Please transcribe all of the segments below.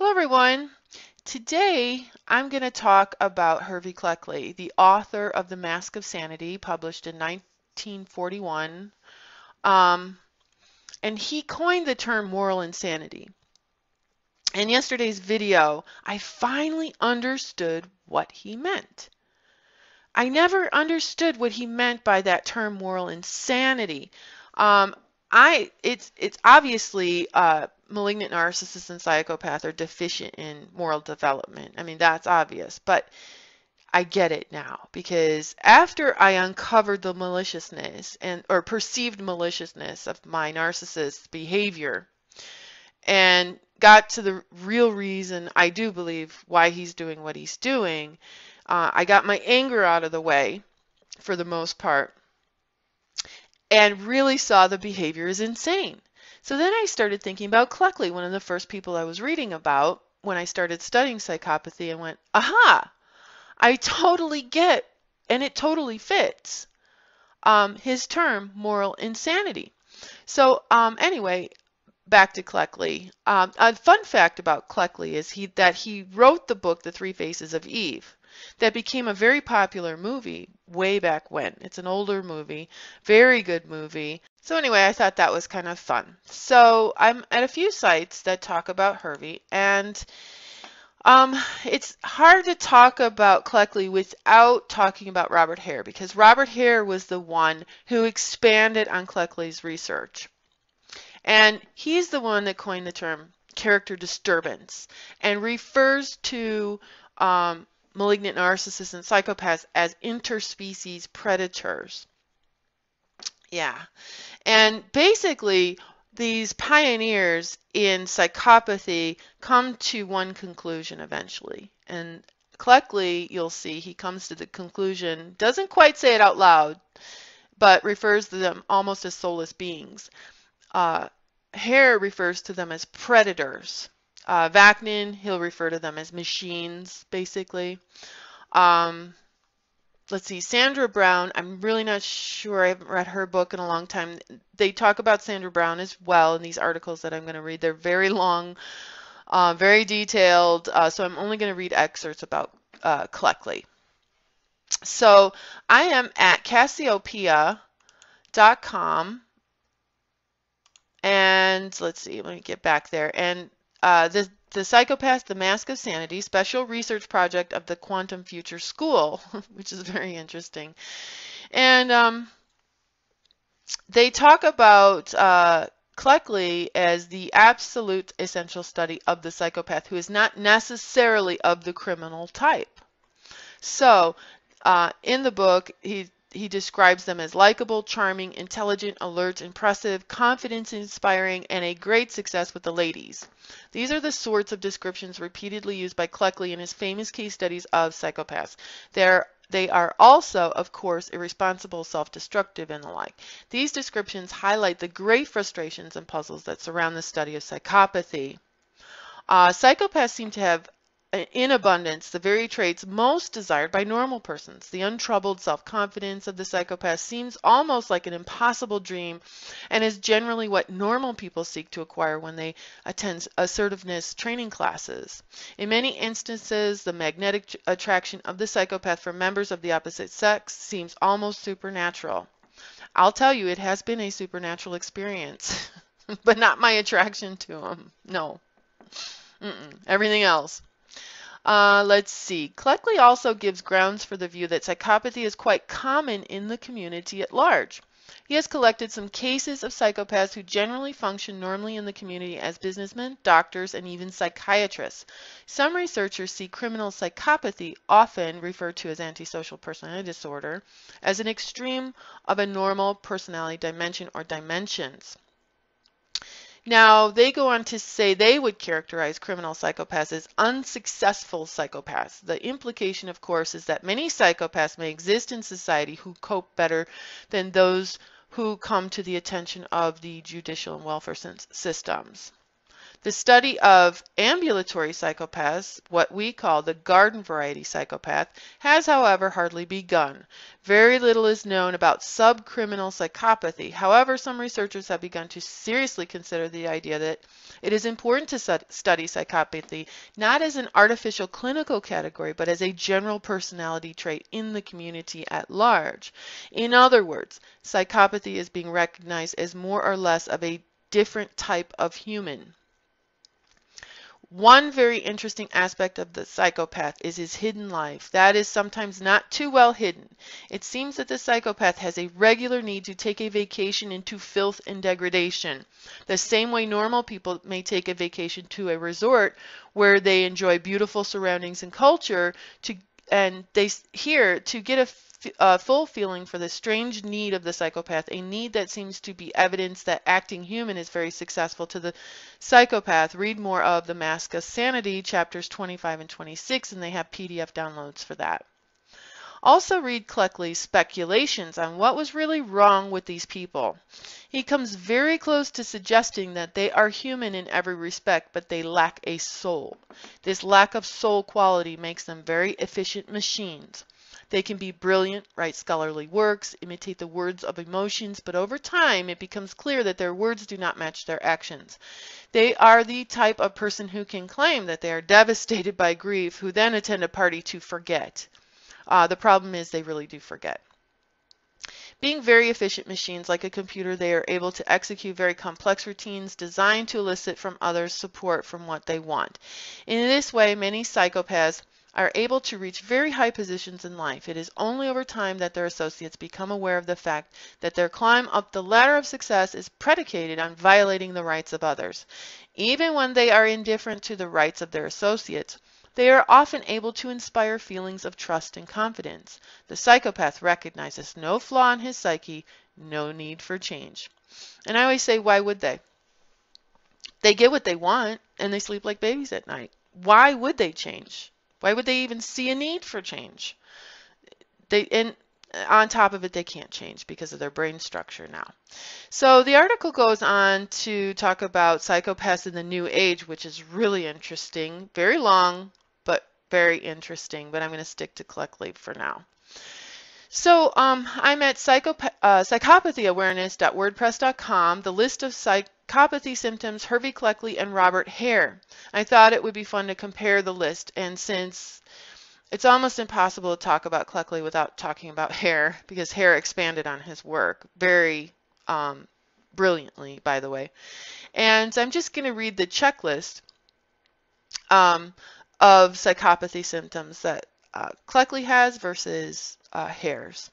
Hello everyone. Today I'm going to talk about Hervey Cleckley, the author of The Mask of Sanity, published in 1941. And he coined the term moral insanity. In yesterday's video, I finally understood what he meant. I never understood what he meant by that term moral insanity. Um, it's obviously malignant narcissists and psychopaths are deficient in moral development. I mean, that's obvious, but I get it now because after I uncovered the maliciousness or perceived maliciousness of my narcissist's behavior and got to the real reason I do believe why he's doing what he's doing, I got my anger out of the way for the most part and really saw the behavior is insane. So then I started thinking about Cleckley, one of the first people I was reading about when I started studying psychopathy, and went, aha, I totally get, and it totally fits his term, moral insanity. So anyway, back to Cleckley. A fun fact about Cleckley is that he wrote the book The Three Faces of Eve that became a very popular movie way back when. It's an older movie, very good movie. So anyway, I thought that was kind of fun. So I'm at a few sites that talk about Hervey, and it's hard to talk about Cleckley without talking about Robert Hare, because Robert Hare was the one who expanded on Cleckley's research. And he's the one that coined the term character disturbance and refers to malignant narcissists and psychopaths as interspecies predators. Yeah. And basically, these pioneers in psychopathy come to one conclusion eventually. And Cleckley, you'll see, he comes to the conclusion, doesn't quite say it out loud, but refers to them almost as soulless beings. Hare refers to them as predators. Vaknin, he'll refer to them as machines, basically. Let's see, Sandra Brown, I'm really not sure. I haven't read her book in a long time. They talk about Sandra Brown as well in these articles that I'm going to read. They're very long, very detailed, so I'm only going to read excerpts about Cleckley. So I am at Cassiopeia.com. And let's see, let me get back there. And the Psychopath, The Mask of Sanity, special research project of the Quantum Future School, which is very interesting. And they talk about Cleckley as the absolute essential study of the psychopath who is not necessarily of the criminal type. So in the book, he describes them as likable, charming, intelligent, alert, impressive, confidence-inspiring, and a great success with the ladies. These are the sorts of descriptions repeatedly used by Cleckley in his famous case studies of psychopaths. They are also, of course, irresponsible, self-destructive, and the like. These descriptions highlight the great frustrations and puzzles that surround the study of psychopathy. Psychopaths seem to have in abundance the very traits most desired by normal persons. The untroubled self-confidence of the psychopath seems almost like an impossible dream and is generally what normal people seek to acquire when they attend assertiveness training classes. In many instances, the magnetic attraction of the psychopath for members of the opposite sex seems almost supernatural. I'll tell you, it has been a supernatural experience, but not my attraction to him. No. Everything else. Let's see. Cleckley also gives grounds for the view that psychopathy is quite common in the community at large. He has collected some cases of psychopaths who generally function normally in the community as businessmen, doctors, and even psychiatrists. Some researchers see criminal psychopathy, often referred to as antisocial personality disorder, as an extreme of a normal personality dimension or dimensions. Now, they go on to say they would characterize criminal psychopaths as unsuccessful psychopaths. The implication, of course, is that many psychopaths may exist in society who cope better than those who come to the attention of the judicial and welfare systems. The study of ambulatory psychopaths, what we call the garden variety psychopath, has, however, hardly begun. Very little is known about subcriminal psychopathy. However, some researchers have begun to seriously consider the idea that it is important to study psychopathy not as an artificial clinical category, but as a general personality trait in the community at large. In other words, psychopathy is being recognized as more or less of a different type of human. One very interesting aspect of the psychopath is his hidden life. That is sometimes not too well hidden. It seems that the psychopath has a regular need to take a vacation into filth and degradation, the same way normal people may take a vacation to a resort where they enjoy beautiful surroundings and culture, to get a full feeling for the strange need of the psychopath, a need that seems to be evidence that acting human is very successful to the psychopath. Read more of The Mask of Sanity, chapters 25 and 26, and they have PDF downloads for that. Also read Cleckley's speculations on what was really wrong with these people. He comes very close to suggesting that they are human in every respect, but they lack a soul. This lack of soul quality makes them very efficient machines. They can be brilliant, write scholarly works, imitate the words of emotions, but over time it becomes clear that their words do not match their actions. They are the type of person who can claim that they are devastated by grief, who then attend a party to forget. The problem is they really do forget. Being very efficient machines like a computer, they are able to execute very complex routines designed to elicit from others support from what they want. In this way, many psychopaths are able to reach very high positions in life. It is only over time that their associates become aware of the fact that their climb up the ladder of success is predicated on violating the rights of others. Even when they are indifferent to the rights of their associates, they are often able to inspire feelings of trust and confidence. The psychopath recognizes no flaw in his psyche, no need for change. And I always say, why would they? They get what they want, and they sleep like babies at night. Why would they change? Why would they even see a need for change? And on top of it, they can't change because of their brain structure now. So the article goes on to talk about psychopaths in the New Age, which is really interesting. Very long, but very interesting. But I'm going to stick to Cleckley for now. So I'm at psychopathyawareness.wordpress.com, the list of psychopathy symptoms, Hervey Cleckley and Robert Hare. I thought it would be fun to compare the list, and since it's almost impossible to talk about Cleckley without talking about Hare, because Hare expanded on his work very brilliantly, by the way. And I'm just going to read the checklist of psychopathy symptoms that Cleckley has versus Hare's.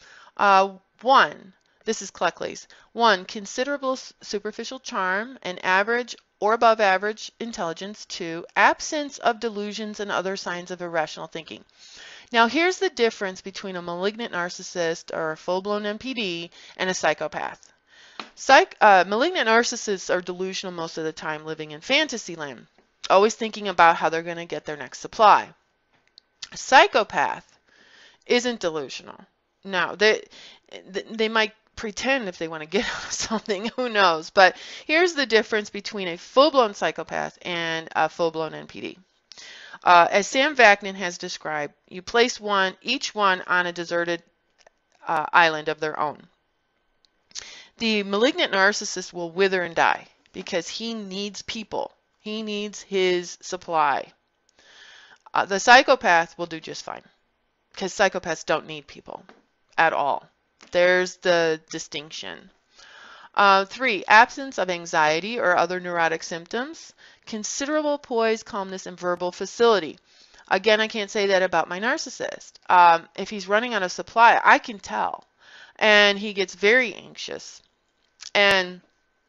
1, this is Cleckley's. 1, considerable superficial charm and average or above average intelligence. 2, absence of delusions and other signs of irrational thinking. Now here's the difference between a malignant narcissist or a full-blown NPD and a psychopath. Malignant narcissists are delusional most of the time, living in fantasy land, always thinking about how they're going to get their next supply. A psychopath isn't delusional. No, they might pretend if they want to get something, who knows. But here's the difference between a full-blown psychopath and a full-blown NPD. As Sam Vaknin has described, you place each one on a deserted island of their own. The malignant narcissist will wither and die because he needs people. He needs his supply. The psychopath will do just fine because psychopaths don't need people at all. There's the distinction. 3, absence of anxiety or other neurotic symptoms. Considerable poise, calmness, and verbal facility. Again, I can't say that about my narcissist. If he's running out of supply, I can tell. And he gets very anxious. And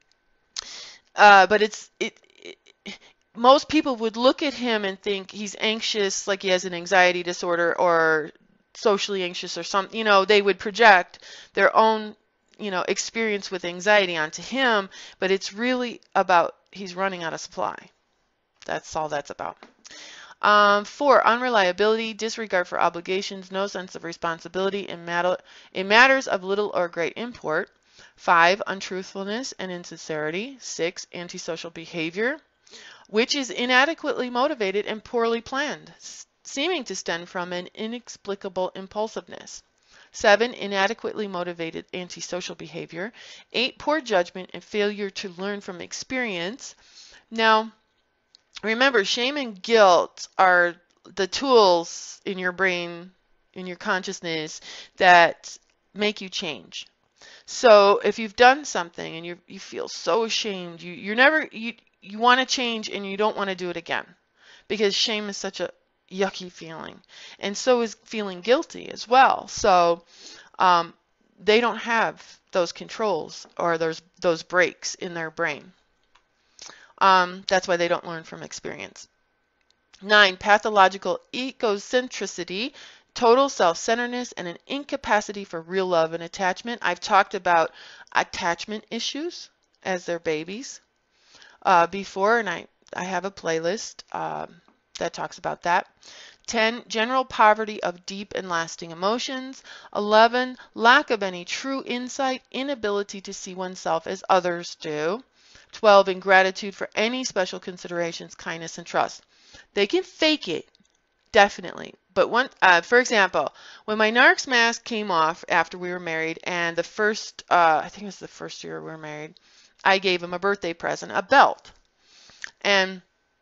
but most people would look at him and think he's anxious, like he has an anxiety disorder or socially anxious or something. They would project their own, experience with anxiety onto him, but it's really about he's running out of supply. That's all that's about. 4, unreliability, disregard for obligations, no sense of responsibility in matters of little or great import. 5, untruthfulness and insincerity. 6, antisocial behavior. which is inadequately motivated and poorly planned, seeming to stem from an inexplicable impulsiveness. 7, inadequately motivated antisocial behavior. 8, poor judgment and failure to learn from experience. Now, remember, shame and guilt are the tools in your brain, in your consciousness, that make you change. So if you've done something and you feel so ashamed, you want to change and you don't want to do it again, because shame is such a yucky feeling, and so is feeling guilty as well. So they don't have those controls or those breaks in their brain. That's why they don't learn from experience. 9, pathological egocentricity, total self-centeredness, and an incapacity for real love and attachment. I've talked about attachment issues as their babies before, and I have a playlist that talks about that. 10, general poverty of deep and lasting emotions. 11, lack of any true insight, inability to see oneself as others do. 12, ingratitude for any special considerations, kindness, and trust. They can fake it, definitely. But for example, when my narcs mask came off after we were married, and the first, I think it was the first year we were married, I gave him a birthday present, a belt. And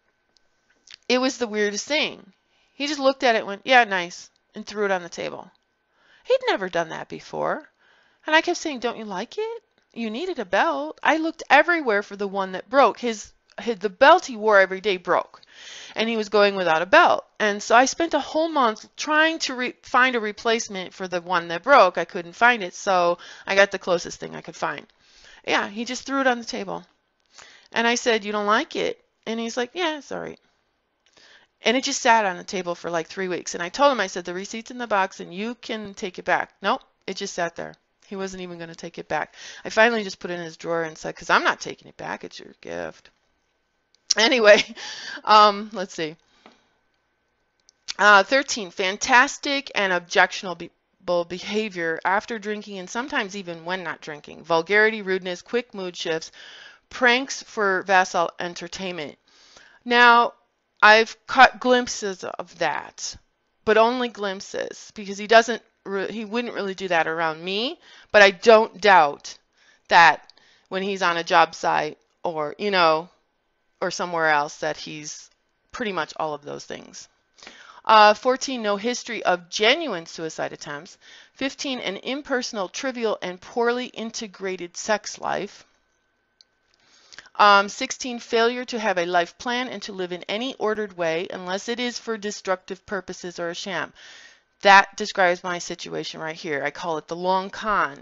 it was the weirdest thing. He just looked at it and went, yeah, nice, and threw it on the table. He'd never done that before. And I kept saying, don't you like it? You needed a belt. I looked everywhere for the one that broke. The belt he wore every day broke, and he was going without a belt. And so I spent a whole month trying to find a replacement for the one that broke. I couldn't find it, so I got the closest thing I could find. Yeah, he just threw it on the table. And I said, you don't like it? And he's like, yeah, it's all right. And it just sat on the table for like 3 weeks. And I told him, I said, the receipt's in the box and you can take it back. Nope, it just sat there. He wasn't even going to take it back. I finally just put it in his drawer and said, because I'm not taking it back, it's your gift. Anyway, let's see. 13, fantastic and objectionable behavior after drinking and sometimes even when not drinking. Vulgarity, rudeness, quick mood shifts, pranks for facile entertainment. Now, I've caught glimpses of that, but only glimpses, because he wouldn't really do that around me, but I don't doubt that when he's on a job site or, or somewhere else, that he's pretty much all of those things. 14, no history of genuine suicide attempts. 15, an impersonal, trivial, and poorly integrated sex life. 16, failure to have a life plan and to live in any ordered way unless it is for destructive purposes or a sham. That describes my situation right here. I call it the long con.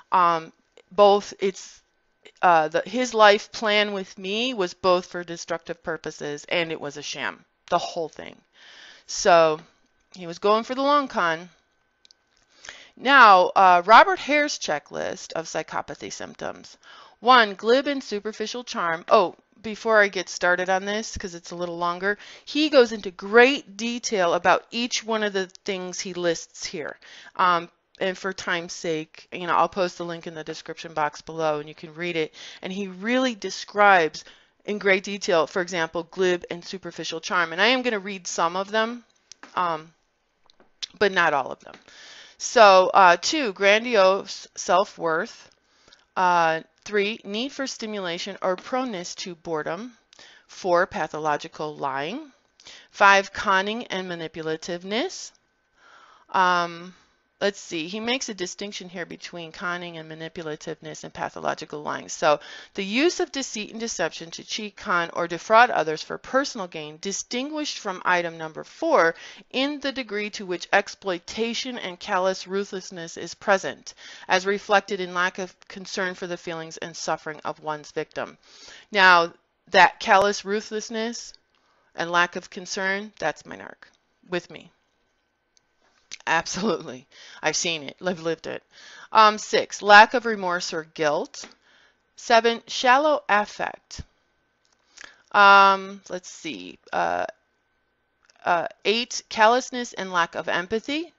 His life plan with me was both for destructive purposes and it was a sham, the whole thing. So he was going for the long con. Now, Robert Hare's checklist of psychopathy symptoms. 1, glib and superficial charm. Oh, before I get started on this, because it's a little longer, he goes into great detail about each one of the things he lists here. And for time's sake, I'll post the link in the description box below and you can read it. And he really describes in great detail, for example, glib and superficial charm. And I am going to read some of them, but not all of them. So 2, grandiose self-worth. 3, need for stimulation or proneness to boredom. 4, pathological lying. 5, conning and manipulativeness. Let's see, he makes a distinction here between conning and manipulativeness and pathological lying. So the use of deceit and deception to cheat, con, or defraud others for personal gain, distinguished from item number 4 in the degree to which exploitation and callous ruthlessness is present, as reflected in lack of concern for the feelings and suffering of one's victim. Now, that callous ruthlessness and lack of concern, that's my narc with me. Absolutely. I've seen it. I've lived it. 6, lack of remorse or guilt. 7, shallow affect. Let's see. 8, callousness and lack of empathy.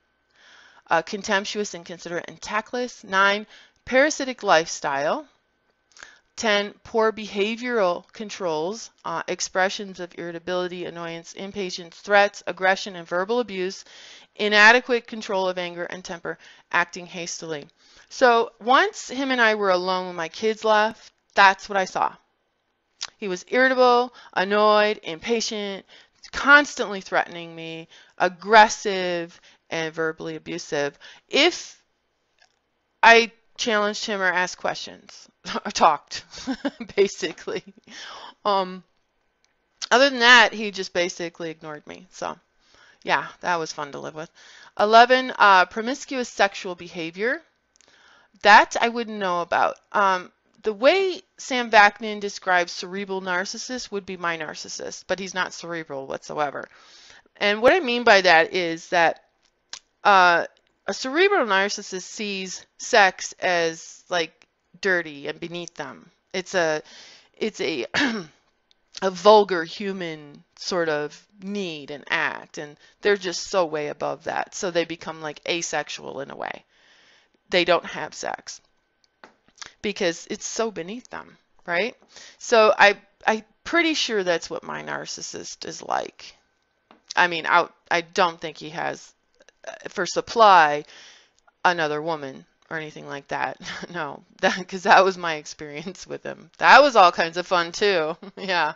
Contemptuous, inconsiderate, and tactless. 9, parasitic lifestyle. 10, poor behavioral controls, expressions of irritability, annoyance, impatience, threats, aggression, and verbal abuse, inadequate control of anger and temper, acting hastily. So once him and I were alone when my kids left, that's what I saw. He was irritable, annoyed, impatient, constantly threatening me, aggressive, and verbally abusive. If I challenged him or asked questions or talked, basically. Other than that, he just basically ignored me. So, yeah, that was fun to live with. 11, promiscuous sexual behavior. That I wouldn't know about. The way Sam Vaknin describes cerebral narcissists would be my narcissist, but he's not cerebral whatsoever. And what I mean by that is that a cerebral narcissist sees sex as like dirty and beneath them. It's a a vulgar human sort of need and act, and they're just so way above that. So they become like asexual in a way. They don't have sex because it's so beneath them, right? So I'm pretty sure that's what my narcissist is like. I mean, I don't think he has, for supply, another woman or anything like that. No, because that was my experience with him. That was all kinds of fun too. Yeah.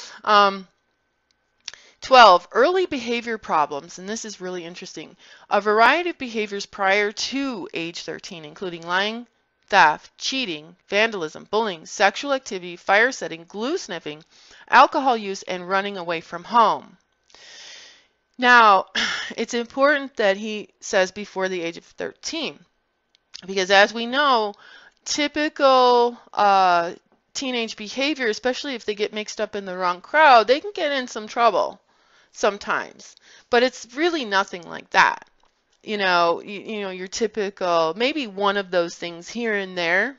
12, early behavior problems, and this is really interesting. A variety of behaviors prior to age 13, including lying, theft, cheating, vandalism, bullying, sexual activity, fire setting, glue sniffing, alcohol use, and running away from home. Now, it's important that he says before the age of 13, because as we know, typical teenage behavior, especially if they get mixed up in the wrong crowd, they can get in some trouble sometimes. But it's really nothing like that. You know, your typical, maybe one of those things here and there,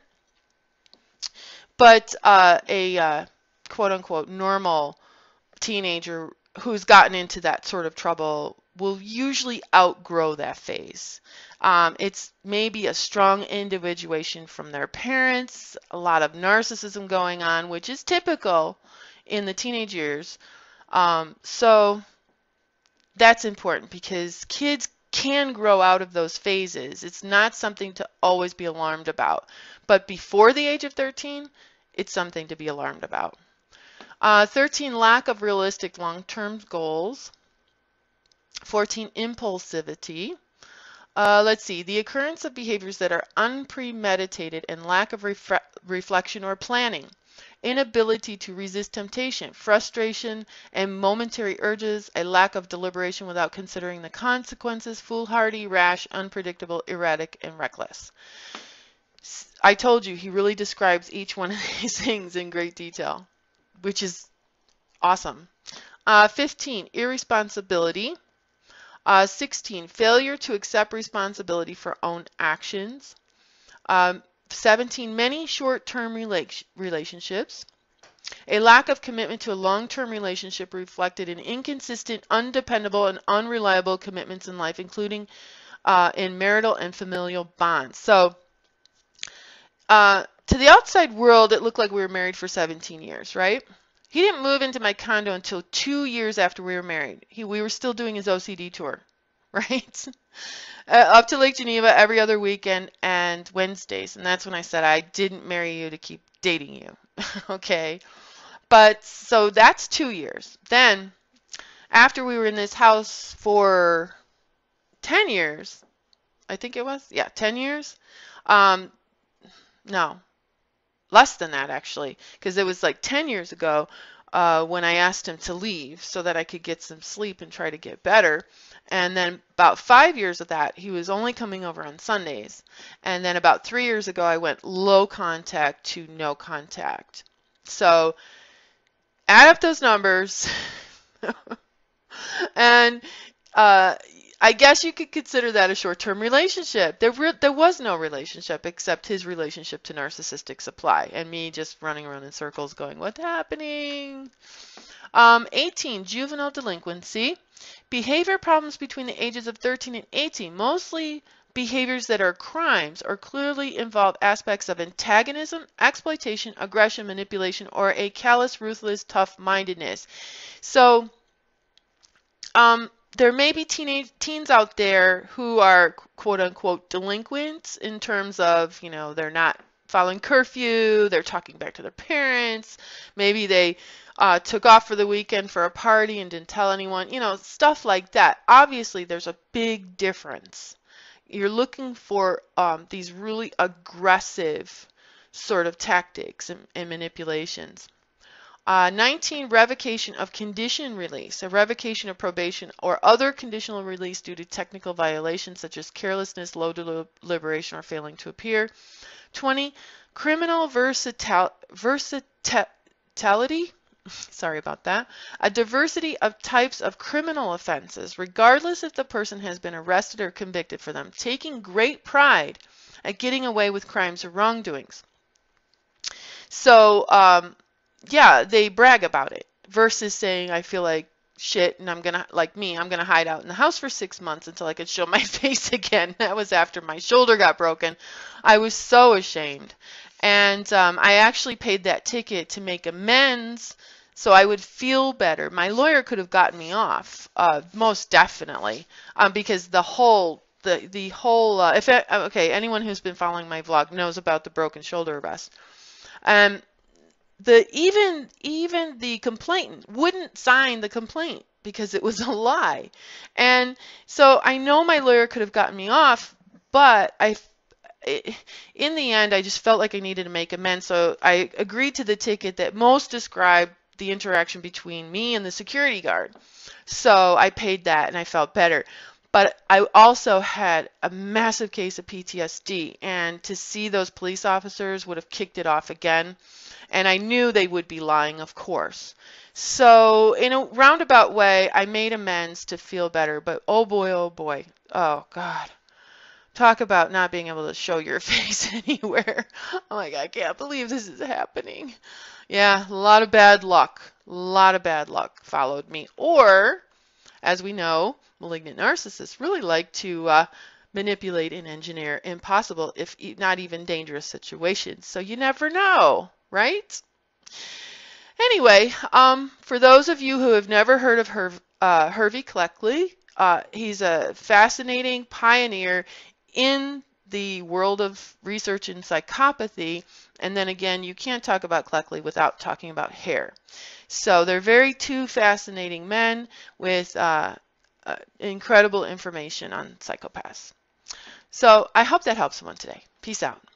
but a quote-unquote normal teenager who's gotten into that sort of trouble will usually outgrow that phase. It's maybe a strong individuation from their parents, a lot of narcissism going on, which is typical in the teenage years. So that's important because kids can grow out of those phases. It's not something to always be alarmed about. But before the age of 13, it's something to be alarmed about. 13, lack of realistic long-term goals. 14, impulsivity. Let's see, the occurrence of behaviors that are unpremeditated and lack of reflection or planning. Inability to resist temptation, frustration and momentary urges, a lack of deliberation without considering the consequences, foolhardy, rash, unpredictable, erratic, and reckless. I told you, he really describes each one of these things in great detail, which is awesome. 15, irresponsibility. 16, failure to accept responsibility for own actions. 17, many short-term relationships. A lack of commitment to a long-term relationship reflected in inconsistent, undependable, and unreliable commitments in life, including in marital and familial bonds. So, to the outside world, it looked like we were married for 17 years, right? He didn't move into my condo until 2 years after we were married. We were still doing his OCD tour, right? Up to Lake Geneva every other weekend and Wednesdays. And that's when I said, I didn't marry you to keep dating you. Okay. But so that's 2 years. Then after we were in this house for 10 years, I think it was, yeah, 10 years. No, less than that actually, because it was like 10 years ago when I asked him to leave so that I could get some sleep and try to get better. And then about 5 years of that, he was only coming over on Sundays. And then about 3 years ago, I went low contact to no contact. So add up those numbers. And I guess you could consider that a short-term relationship. There was no relationship except his relationship to narcissistic supply and me just running around in circles going, what's happening? 18, juvenile delinquency. Behavior problems between the ages of 13 and 18, mostly behaviors that are crimes or clearly involve aspects of antagonism, exploitation, aggression, manipulation, or a callous, ruthless, tough-mindedness. So there may be teens out there who are quote unquote delinquents in terms of, you know, they're not following curfew, they're talking back to their parents, maybe they took off for the weekend for a party and didn't tell anyone, you know, stuff like that. Obviously, there's a big difference. You're looking for these really aggressive sort of tactics and manipulations. 19, revocation of condition release, a revocation of probation or other conditional release due to technical violations such as carelessness, low deliberation, or failing to appear. 20, criminal versatility, sorry about that, a diversity of types of criminal offenses, regardless if the person has been arrested or convicted for them, taking great pride at getting away with crimes or wrongdoings. So, yeah, they brag about it versus saying, I feel like shit and I'm gonna hide out in the house for 6 months until I could show my face again. That was after my shoulder got broken. I was so ashamed. And I actually paid that ticket to make amends so I would feel better. My lawyer could have gotten me off, most definitely, because the whole, anyone who's been following my vlog knows about the broken shoulder arrest. Even the complainant wouldn't sign the complaint because it was a lie. And so I know my lawyer could have gotten me off, but in the end, I just felt like I needed to make amends. So I agreed to the ticket that most described the interaction between me and the security guard. So I paid that and I felt better. But I also had a massive case of PTSD, and to see those police officers would have kicked it off again. And I knew they would be lying, of course. So in a roundabout way, I made amends to feel better. But oh boy, oh God. Talk about not being able to show your face anywhere. Oh my God, I can't believe this is happening. Yeah, a lot of bad luck. A lot of bad luck followed me. Or, as we know, malignant narcissists really like to manipulate and engineer impossible, if not even dangerous situations. So you never know, right? Anyway, for those of you who have never heard of Hervey Cleckley, he's a fascinating pioneer in the world of research in psychopathy. And then again, you can't talk about Cleckley without talking about hair. So they're two fascinating men with incredible information on psychopaths. So I hope that helps someone today. Peace out.